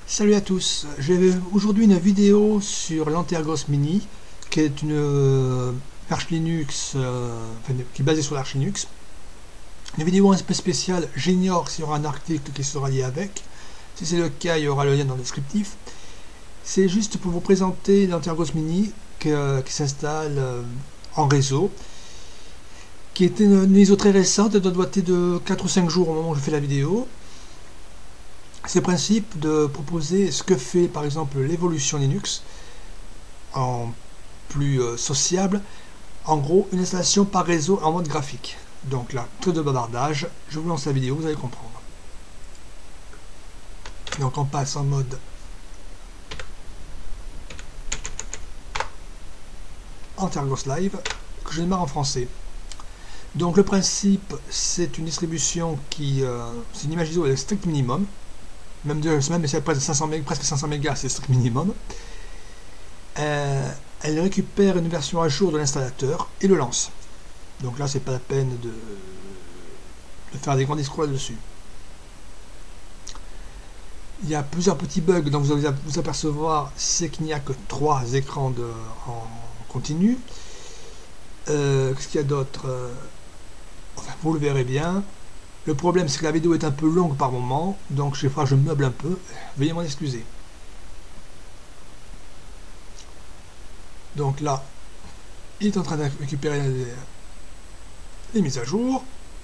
Salut à tous, j'ai aujourd'hui une vidéo sur l'Antergos Mini qui est une Arch Linux, qui est basée sur l'Arch Linux. Une vidéo un peu spéciale, j'ignore s'il y aura un article qui sera lié avec. Si c'est le cas, il y aura le lien dans le descriptif. C'est juste pour vous présenter l'Antergos Mini qui s'installe en réseau, qui est une ISO très récente, elle doit dater de 4 ou 5 jours au moment où je fais la vidéo. C'est le principe de proposer ce que fait par exemple l'évolution Linux en plus sociable. En gros, une installation par réseau en mode graphique. Donc là, peu de bavardage, je vous lance la vidéo, vous allez comprendre. Donc on passe en mode Antergos Live, que je démarre en français. Donc le principe, c'est une distribution qui, c'est une image ISO avec strict minimum. Même si elle presque 500 mégas, c'est le strict minimum. Elle récupère une version à jour de l'installateur et le lance. Donc là, c'est pas la peine de faire des grands discours là-dessus. Il y a plusieurs petits bugs dont vous allez vous apercevoir, c'est qu'il n'y a que 3 écrans en continu. Qu'est-ce qu'il y a d'autre? Enfin, vous le verrez bien. Le problème, c'est que la vidéo est un peu longue par moment, donc je meuble un peu. Veuillez m'en excuser. Donc là, il est en train de récupérer les mises à jour.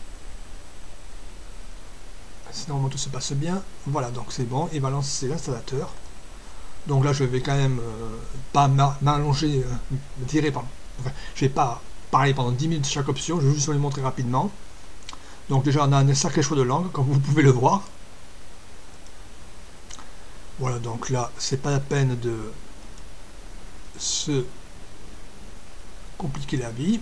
Sinon, tout se passe bien. Voilà, donc c'est bon, il va lancer l'installateur. Donc là, je vais quand même pas m'allonger, enfin, je vais pas parler pendant 10 minutes de chaque option, je vais juste vous les montrer rapidement. Donc déjà on a un sacré choix de langue, comme vous pouvez le voir. Voilà, donc là, c'est pas la peine de se compliquer la vie.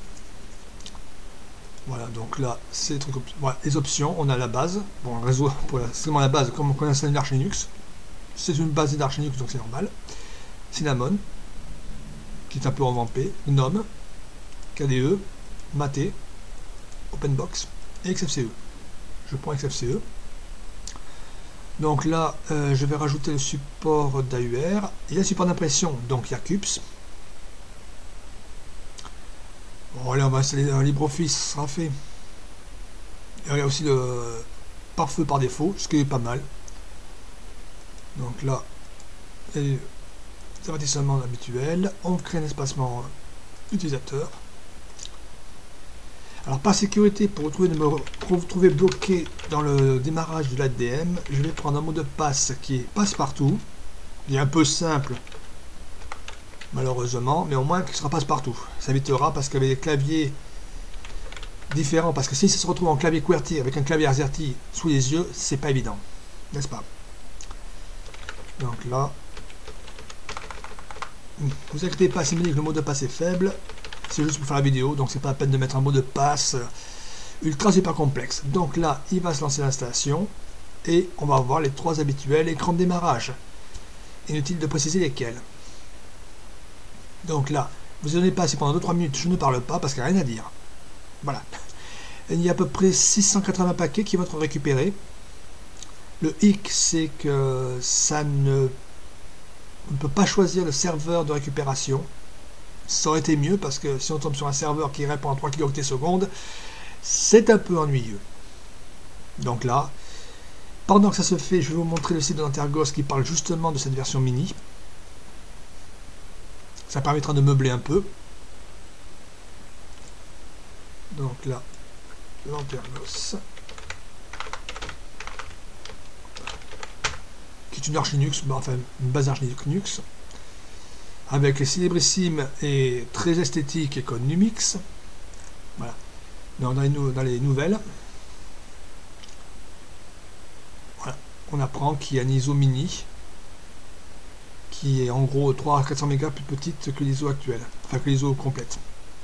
Voilà, donc là, c'est les trucs, voilà, les options, on a la base. Bon, un réseau, c'est vraiment la base, comme on connaît une Arch Linux. C'est une base d'Arch Linux, donc c'est normal. Cinnamon, qui est un peu revampé. GNOME, KDE, Mate, OpenBox et XFCE. Je prends XFCE. Donc là, je vais rajouter le support d'AUR. Il y a le support d'impression, donc il y a CUPS. Bon, allez, on va installer un LibreOffice, ça sera fait. Et il y a aussi le pare-feu par défaut, ce qui est pas mal. Donc là, les avertissements habituels. On crée un espacement utilisateur. Alors par sécurité, pour vous retrouver bloqué dans le démarrage de l'ADM, je vais prendre un mot de passe qui est passe-partout. Il est un peu simple, malheureusement, mais au moins qu'il sera passe-partout. Ça évitera, parce qu'avec des claviers différents, parce que si ça se retrouve en clavier QWERTY avec un clavier AZERTY sous les yeux, c'est pas évident, n'est-ce pas? Donc là, vous inquiétez pas, si vous me dites que le mot de passe est faible, c'est juste pour faire la vidéo, donc c'est pas la peine de mettre un mot de passe ultra super complexe. Donc là, il va se lancer l'installation et on va voir les 3 habituels écrans de démarrage. Inutile de préciser lesquels. Donc là, vous n'allez pas, si pendant 2-3 minutes je ne parle pas parce qu'il n'y a rien à dire. Voilà. Il y a à peu près 680 paquets qui vont être récupérés. Le hic, c'est que on ne peut pas choisir le serveur de récupération. Ça aurait été mieux, parce que si on tombe sur un serveur qui répond à 3 kilooctets secondes, c'est un peu ennuyeux. Donc là, pendant que ça se fait, je vais vous montrer le site de l'Antergos qui parle justement de cette version mini. Ça permettra de meubler un peu. Donc là, l'Antergos, qui est une Arch Linux, enfin une base Arch Linux, avec les célébrissimes et très esthétiques et Numix. Voilà. Dans les nouvelles, voilà, on apprend qu'il y a une ISO mini qui est en gros 300 à 400 mégas plus petite que l'ISO actuelle, enfin que l'ISO complète.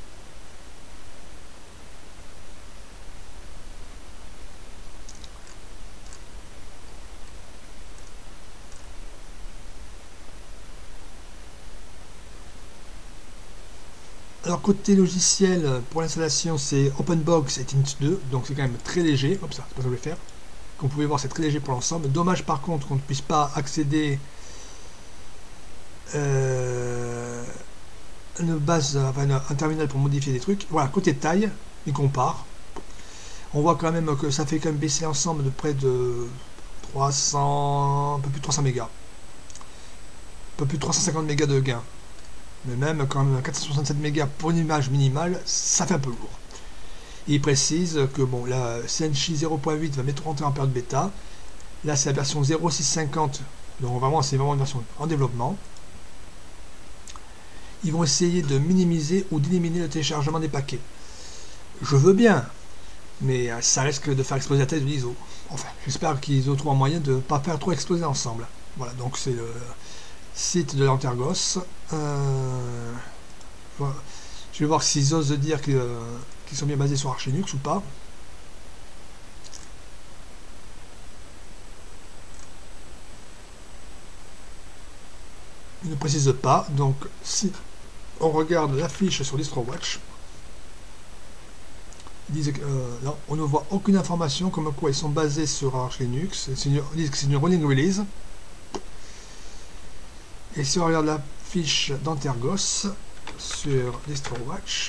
Alors côté logiciel, pour l'installation c'est OpenBox et Tint2, donc c'est quand même très léger. Hop, ça, c'est pas ça que je vais faire. Comme vous pouvez voir, c'est très léger pour l'ensemble. Dommage par contre qu'on ne puisse pas accéder une base, enfin, un terminal pour modifier des trucs. Voilà, côté taille, il compare. On voit quand même que ça fait quand même baisser l'ensemble de près de 300, un peu plus de 300 mégas. Un peu plus de 350 mégas de gain. Mais même quand même 467 mégas pour une image minimale, ça fait un peu lourd. Et il précise que bon, la CNC 0.8 va bientôt rentrer en période bêta. Là, c'est la version 0.650, donc vraiment, c'est vraiment une version en développement. Ils vont essayer de minimiser ou d'éliminer le téléchargement des paquets. Je veux bien, mais ça risque de faire exploser la tête de l'ISO. Enfin, j'espère qu'ils auront un moyen de ne pas faire trop exploser ensemble. Voilà, donc c'est le site de l'Antergos. Voilà. Je vais voir s'ils osent dire qu'ils sont bien basés sur Arch Linux ou pas. Ils ne précisent pas, donc si on regarde la fiche sur DistroWatch, ils disent que non, on ne voit aucune information comme quoi ils sont basés sur Arch Linux. Ils disent que c'est une rolling release. Et si on regarde la fiche d'Antergos sur DistroWatch,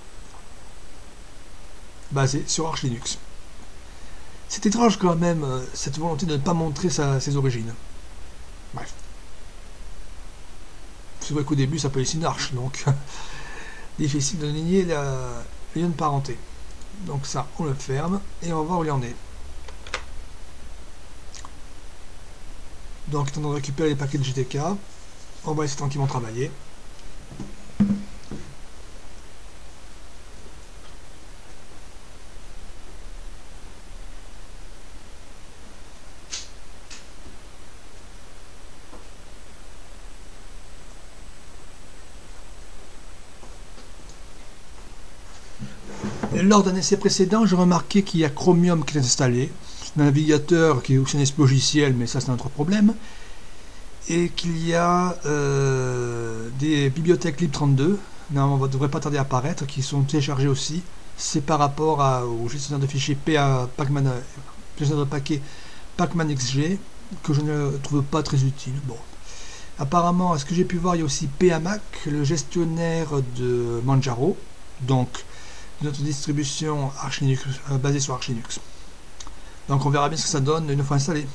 basée sur Arch Linux. C'est étrange quand même, cette volonté de ne pas montrer ses origines. Bref. C'est vrai qu'au début ça peut être une Arch, donc difficile de nier le lien de parenté. Donc ça, on le ferme et on va voir où il en est. Donc, étant de récupérer les paquets de GTK, on va laisser tranquillement travailler. Lors d'un essai précédent, j'ai remarqué qu'il y a Chromium qui est installé, un navigateur qui est aussi un esprit logiciel, mais ça c'est un autre problème, et qu'il y a des bibliothèques lib32, normalement ne devrait pas tarder à apparaître, qui sont téléchargées aussi. C'est par rapport au gestionnaire de fichiers Pacman, gestionnaire de paquets Pacman XG, que je ne trouve pas très utile. Bon. Apparemment, à ce que j'ai pu voir, il y a aussi PAMac, le gestionnaire de Manjaro, donc notre distribution Arch Linux, basée sur Arch Linux. Donc on verra bien ce que ça donne une fois installé.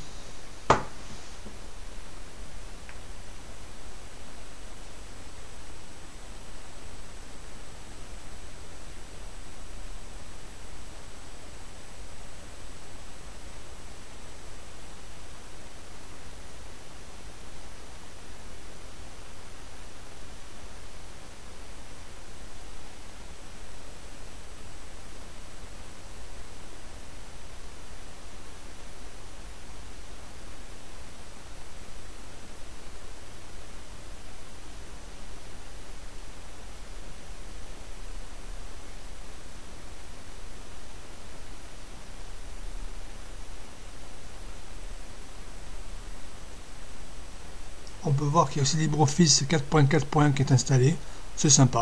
On peut voir qu'il y a aussi LibreOffice 4.4.1 qui est installé, c'est sympa.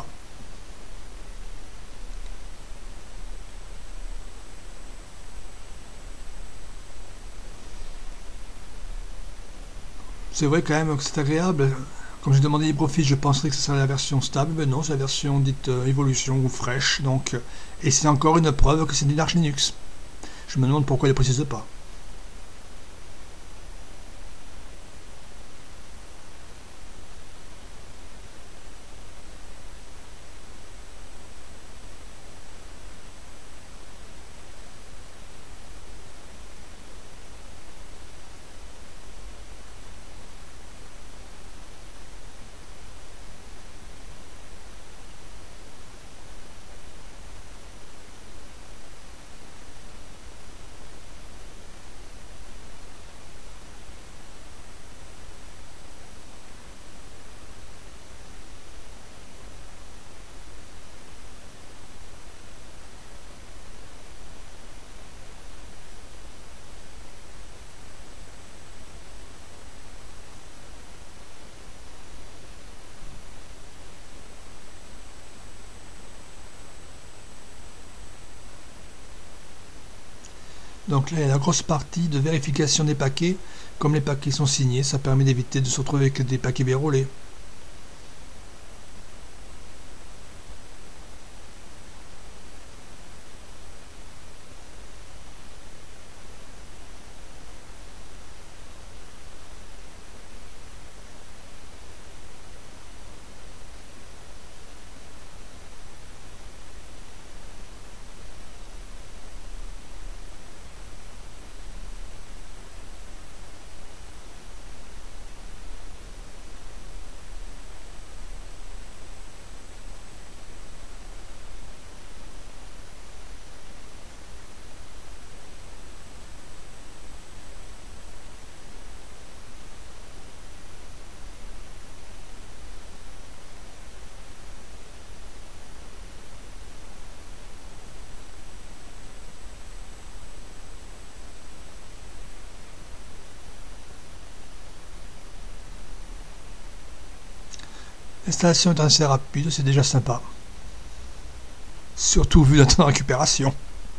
C'est vrai quand même que c'est agréable. Comme j'ai demandé LibreOffice, je penserais que ce serait la version stable, mais non, c'est la version dite évolution ou fraîche. Donc, et c'est encore une preuve que c'est du Arch Linux. Je me demande pourquoi ils ne précisent pas. Donc là, il y a la grosse partie de vérification des paquets. Comme les paquets sont signés, ça permet d'éviter de se retrouver avec des paquets vérolés. L'installation est assez rapide, c'est déjà sympa. Surtout vu le temps de récupération.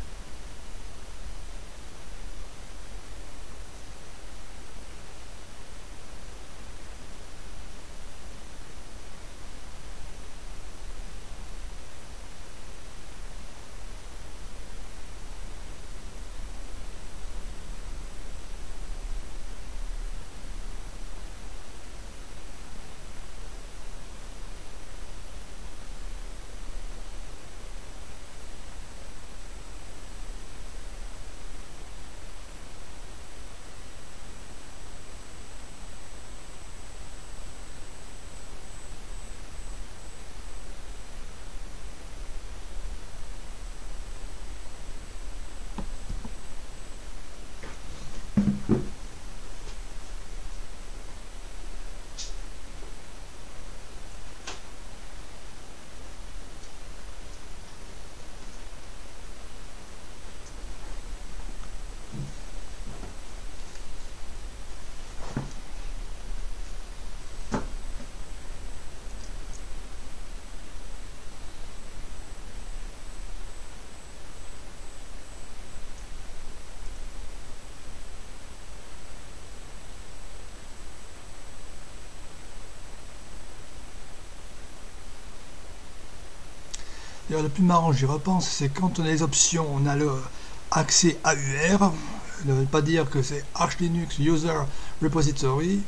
Le plus marrant, j'y repense, c'est quand on a les options, on a le accès AUR, ne veut pas dire que c'est Arch Linux User Repository,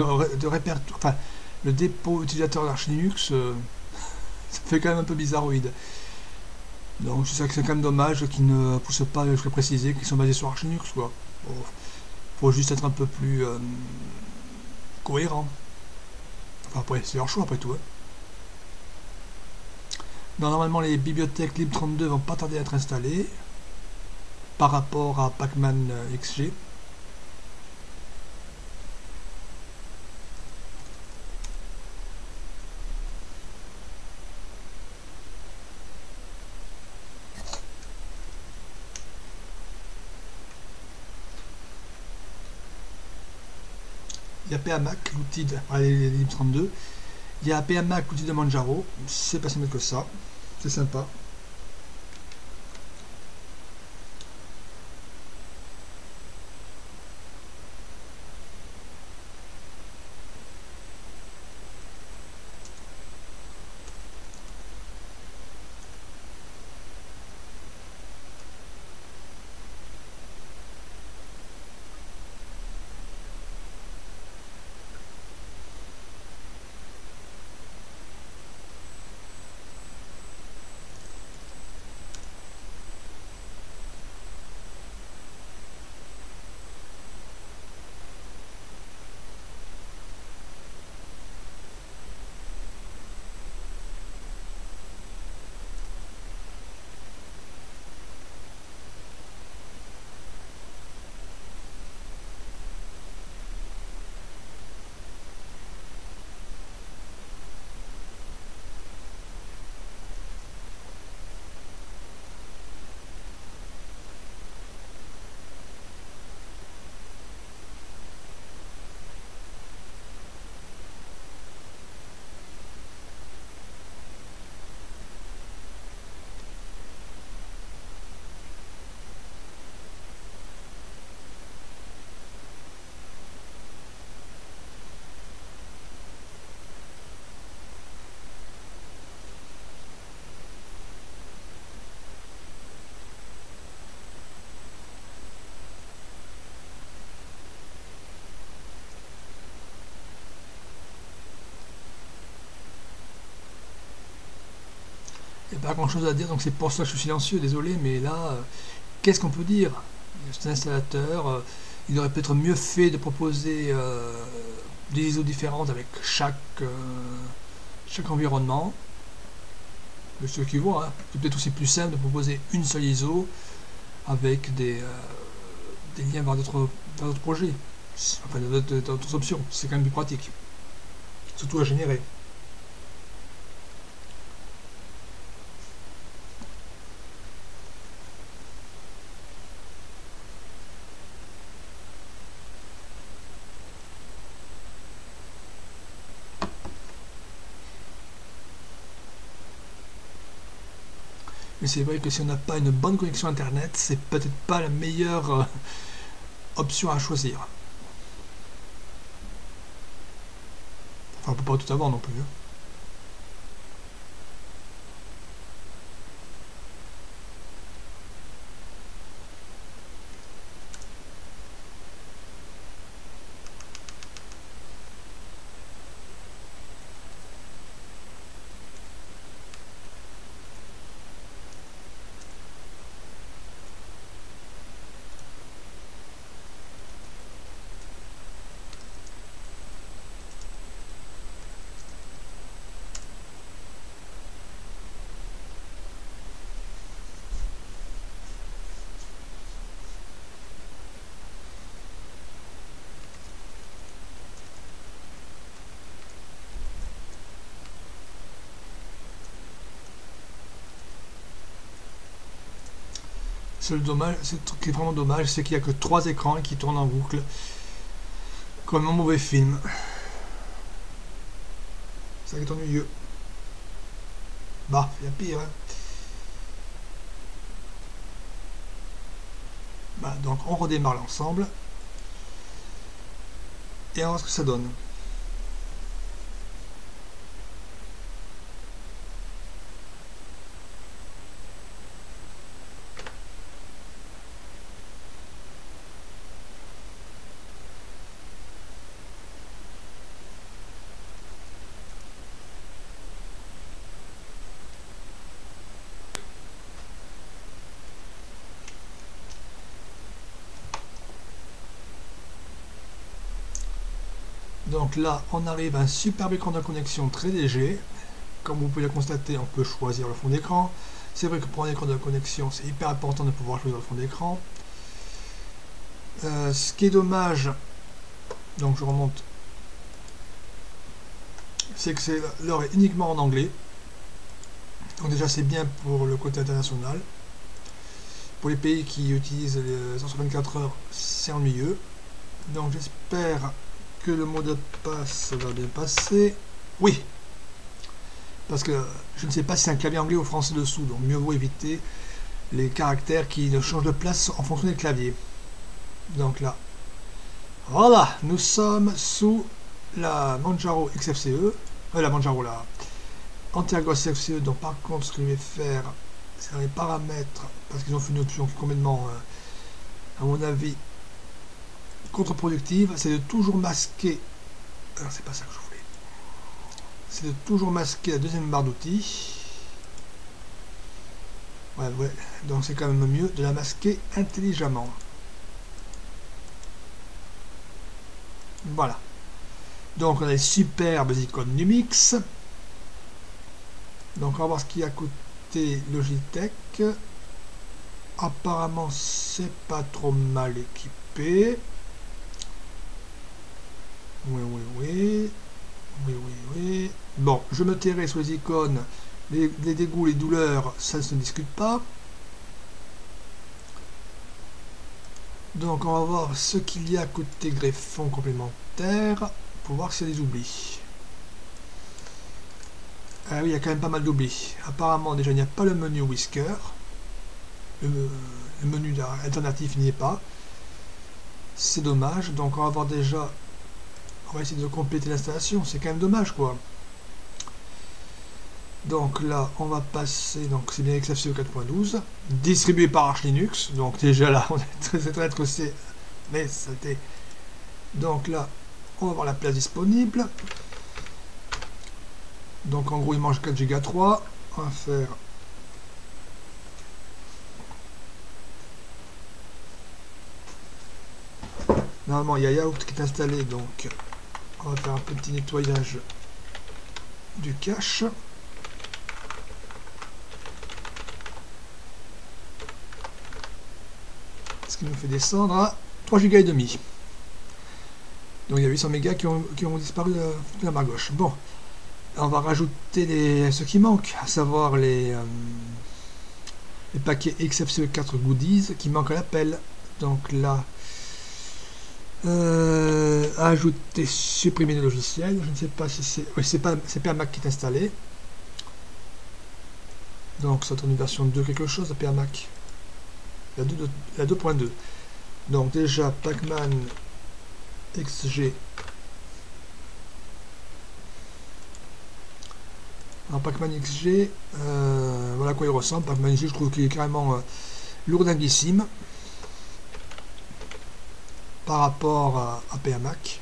le dépôt utilisateur d'Arch Linux, ça fait quand même un peu bizarroïde. Donc c'est ça que c'est quand même dommage qu'ils ne poussent pas, je vais préciser, qu'ils sont basés sur Arch Linux, quoi. Bon, faut juste être un peu plus cohérent. Enfin, après, c'est leur choix après tout. Hein. Non, normalement, les bibliothèques lib32 vont pas tarder à être installées par rapport à Pacman XG. Il y a PAMac, l'outil de les lib32. Il y a PAMac, l'outil de Manjaro. C'est pas si mal que ça. C'est sympa. Il n'y a pas grand chose à dire, donc c'est pour ça que je suis silencieux, désolé, mais là, qu'est-ce qu'on peut dire? C'est un installateur, il aurait peut-être mieux fait de proposer des ISO différentes avec chaque environnement. C'est ceux qui voient, hein. C'est peut-être aussi plus simple de proposer une seule ISO avec des liens vers d'autres projets, enfin d'autres options. C'est quand même plus pratique, surtout à générer. Mais c'est vrai que si on n'a pas une bonne connexion internet, c'est peut-être pas la meilleure option à choisir. Enfin, on peut pas tout avoir non plus. Hein. C'est le dommage, ce truc qui est vraiment dommage, c'est qu'il n'y a que 3 écrans qui tournent en boucle, comme un mauvais film. Ça est ennuyeux. Bah, il y a pire. Hein. Bah, donc on redémarre l'ensemble et on va voir ce que ça donne. Donc là, on arrive à un superbe écran de connexion très léger. Comme vous pouvez le constater, on peut choisir le fond d'écran. C'est vrai que pour un écran de connexion, c'est hyper important de pouvoir choisir le fond d'écran. Ce qui est dommage, donc je remonte, c'est que l'heure est uniquement en anglais. Donc déjà c'est bien pour le côté international. Pour les pays qui utilisent les 124 heures, c'est ennuyeux. Donc j'espère que le mot de passe va bien passer. Oui, parce que je ne sais pas si c'est un clavier anglais ou français dessous, donc mieux vaut éviter les caractères qui ne changent de place en fonction des claviers. Donc là, voilà, nous sommes sous la Manjaro XFCE, la Manjaro, la Antergos XFCE. Donc par contre, ce que je vais faire, c'est dans les paramètres, parce qu'ils ont fait une option qui est complètement, à mon avis, contre-productive, c'est de toujours masquer. Alors c'est pas ça que je voulais. C'est de toujours masquer la deuxième barre d'outils. Ouais, donc c'est quand même mieux de la masquer intelligemment. Voilà. Donc on a les superbes icônes Numix. Donc on va voir ce qui a coûté Logitech. Apparemment c'est pas trop mal équipé. Oui. Bon, je me tairai sur les icônes. Les dégoûts, les douleurs, ça ne se discute pas. Donc on va voir ce qu'il y a côté greffon complémentaire pour voir s'il y a des oublis. Ah oui, il y a quand même pas mal d'oublis. Apparemment déjà il n'y a pas le menu Whisker. Le menu alternatif n'y est pas. C'est dommage. Donc on va voir déjà. On va essayer de compléter l'installation. C'est quand même dommage quoi. Donc là, on va passer, donc c'est bien XFCE 4.12, distribué par Arch Linux, donc déjà là, on est très étonné que c'est, mais c'était. Donc là, on va voir la place disponible. Donc en gros, il mange 4 Go 3, on va faire Normalement, il y a Yaourt qui est installé, donc on va faire un petit nettoyage du cache. Ce qui nous fait descendre à 3,5 Go. Donc il y a 800 mégas qui ont disparu de la barre gauche. Bon, on va rajouter ce qui manque, à savoir les paquets XFCE4 goodies qui manquent à l'appel. Donc là, ajouter, supprimer le logiciel. Je ne sais pas si c'est... Oui, c'est PAMac qui est installé. Donc ça tourne une version 2 quelque chose de PAMac. La 2.2. Donc déjà, Pacman XG. Alors Pacman XG, voilà à quoi il ressemble. Pacman XG, je trouve qu'il est carrément lourdinguissime par rapport à PAMac.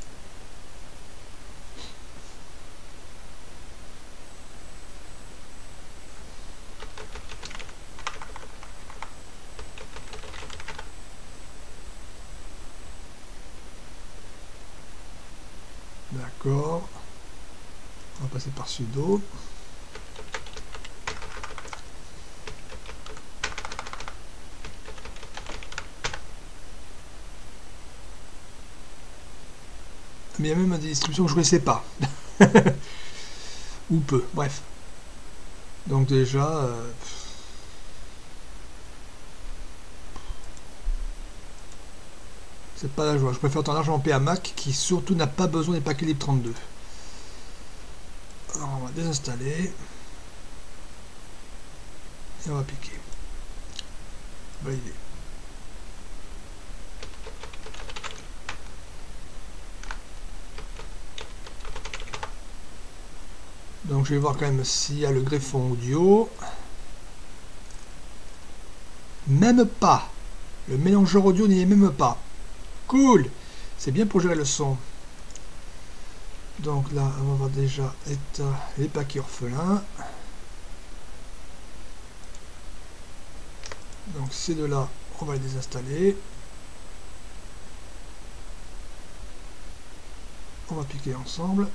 D'accord. On va passer par sudo. Mais il y a même des distributions que je ne connaissais pas. Ou peu, bref. Donc déjà... c'est pas la joie. Je préfère autant largement PAMac qui surtout n'a pas besoin des paquets lib32. Alors on va désinstaller. Et on va piquer. Valider. Donc je vais voir quand même s'il y a le greffon audio. Même pas. Le mélangeur audio n'y est même pas. Cool. C'est bien pour gérer le son. Donc là, on va voir déjà les paquets orphelins. Donc ces deux-là, on va les désinstaller. On va piquer ensemble.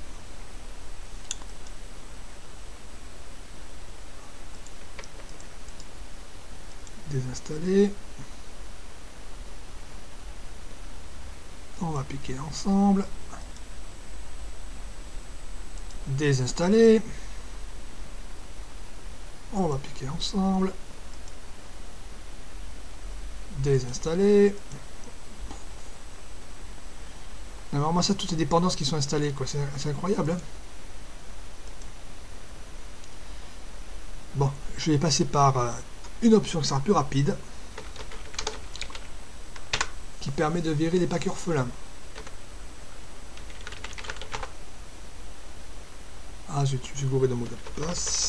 Désinstaller. On va piquer ensemble. Désinstaller. On va piquer ensemble. Désinstaller. Normalement ça, toutes les dépendances qui sont installées, quoi. C'est incroyable, hein. Bon, je vais passer par une option qui sera plus rapide, qui permet de virer les paquets orphelins. Ah, je suis gouré de mot de passe.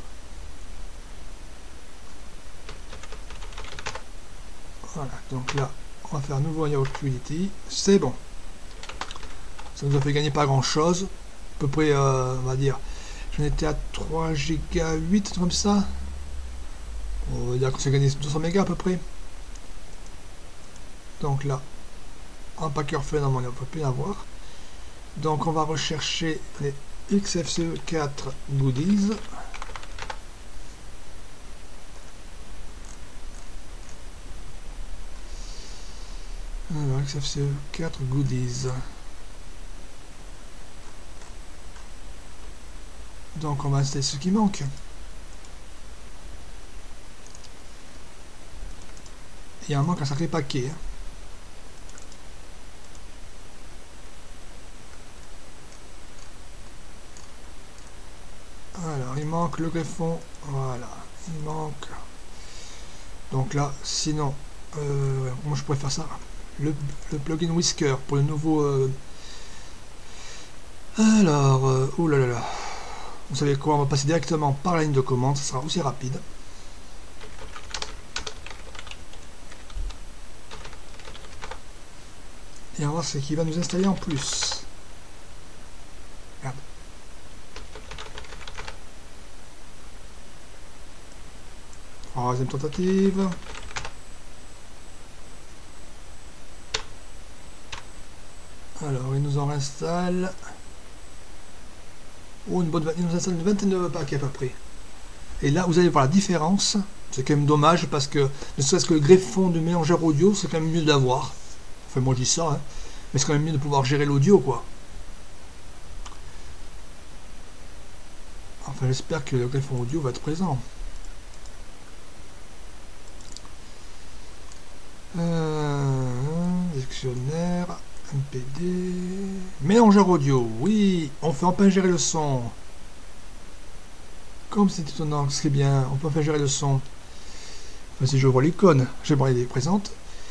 Voilà, donc là, on va faire un nouveau Yaourt Quality. C'est bon. Ça nous a fait gagner pas grand chose. À peu près, on va dire, j'en étais à 3 Go 8 comme ça. On va dire qu'on s'est gagné 200 mégas à peu près. Donc là, en paquet orphelin, on ne peut plus en avoir. Donc on va rechercher les XFCE4 goodies. Alors, XFCE4 goodies. Donc on va installer ce qui manque. Il en manque un sacré paquet. Alors il manque le greffon. Voilà. Il manque. Donc là, sinon, moi je pourrais faire ça. Le plugin Whisker pour le nouveau. Alors, oh là là là. Vous savez quoi, on va passer directement par la ligne de commande, ça sera aussi rapide. Et on va voir ce qu'il va nous installer en plus. Regarde. Troisième tentative. nous en installe... Oh, il nous installe une vingtaine de paquets à peu près. Et là, vous allez voir la différence. C'est quand même dommage parce que, ne serait-ce que le greffon du mélangeur audio, c'est quand même mieux d'avoir. Enfin, moi je dis ça, hein. Mais c'est quand même mieux de pouvoir gérer l'audio, quoi. Enfin, j'espère que le greffon audio va être présent. Dictionnaire, MPD... Mélangeur audio, oui, on fait enfin gérer le son. Comme c'est étonnant, ce qui est bien, on peut enfin gérer le son. Enfin, si je vois l'icône, j'aimerais les présente.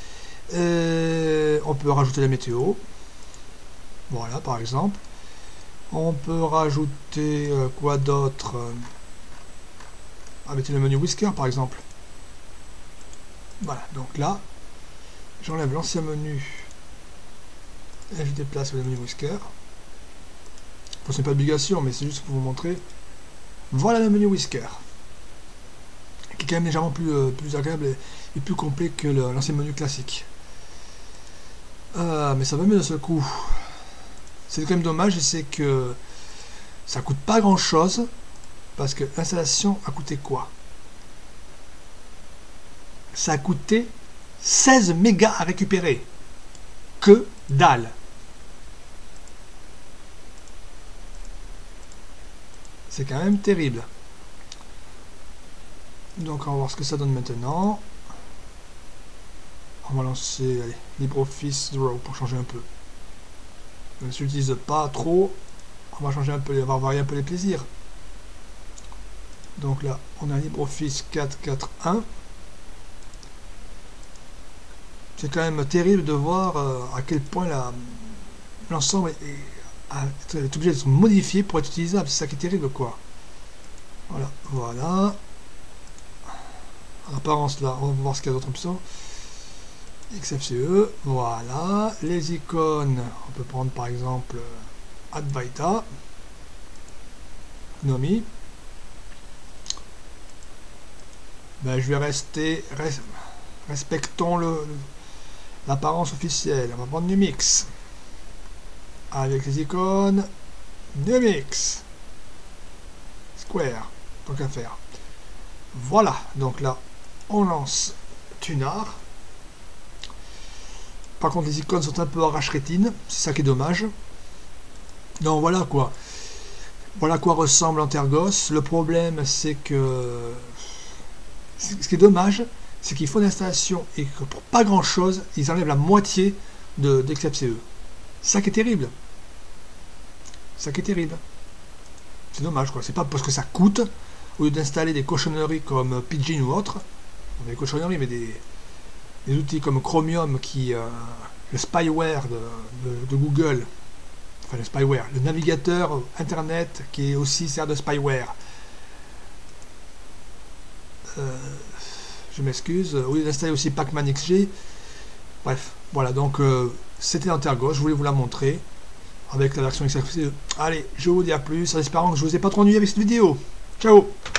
On peut rajouter la météo. Voilà, par exemple. On peut rajouter quoi d'autre? Mettez le menu Whisker, par exemple. Voilà, donc là, j'enlève l'ancien menu et je déplace le menu Whisker. Bon, c'est pas d'obligation, mais c'est juste pour vous montrer. Voilà le menu Whisker, qui est quand même légèrement plus agréable et plus complet que l'ancien menu classique. Mais ça va mieux de ce coup. C'est quand même dommage, c'est que ça coûte pas grand chose, parce que l'installation a coûté quoi? Ça a coûté 16 mégas à récupérer. Que dalle. C'est quand même terrible. Donc on va voir ce que ça donne maintenant. On va lancer LibreOffice Draw pour changer un peu. On ne s'utilise pas trop. On va changer un peu, on va varier un peu les plaisirs. Donc là, on a LibreOffice 4.4.1. C'est quand même terrible de voir à quel point l'ensemble est obligé d'être modifié pour être utilisable. C'est ça qui est terrible, quoi. Voilà, voilà. En apparence, là, on va voir ce qu'il y a d'autres options. XFCE, voilà. Les icônes, on peut prendre par exemple Advaita, Gnomi. Ben, je vais rester, respectons l'apparence officielle. On va prendre Numix. Avec les icônes, Numix. Square, tant qu'à faire. Voilà, donc là, on lance Tunar. Par contre, les icônes sont un peu arrache-rétine, c'est ça qui est dommage. Donc voilà quoi. Voilà à quoi ressemble Antergos. Le problème, c'est que... Ce qui est dommage, c'est qu'ils font l'installation et que pour pas grand chose, ils enlèvent la moitié de XFCE. Ça qui est terrible. Ça qui est terrible. C'est dommage quoi. C'est pas parce que ça coûte, au lieu d'installer des cochonneries comme Pidgin ou autre, des cochonneries mais des outils comme Chromium qui... le spyware de Google, enfin le spyware, le navigateur internet qui est aussi sert de spyware. Je m'excuse, au lieu d'installer aussi Pacman XG. Bref, voilà, donc c'était Antergos, je voulais vous la montrer avec la version XFCE. Allez, je vous dis à plus, en espérant que je vous ai pas trop ennuyé avec cette vidéo. Ciao!